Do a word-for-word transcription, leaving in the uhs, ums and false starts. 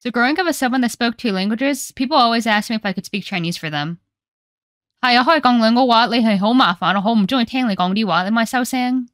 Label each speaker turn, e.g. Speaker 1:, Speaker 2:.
Speaker 1: So growing up as someone that spoke two languages, people always asked me if I could speak Chinese for them. 係啊，可以講兩個話，你係好麻煩，我好唔中意聽你講啲話，你咪收聲。